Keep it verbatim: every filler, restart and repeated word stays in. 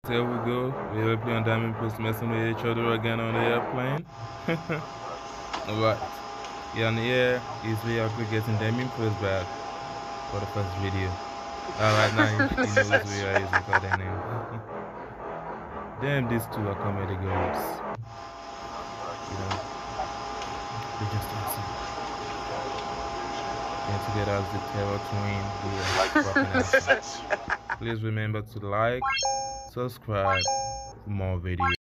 there we go. Rhea Ripley and Damien Post messing with each other again on the airplane. Alright. Yeah, on the air is Rhea Ripley getting Damien Post back for the first video. Alright, now he knows Rhea is without their name. Damn, these two are comedy gods. You know, they're just awesome. And together as the Terror Twin, we are like fucking awesome. Please remember to like, subscribe for more videos.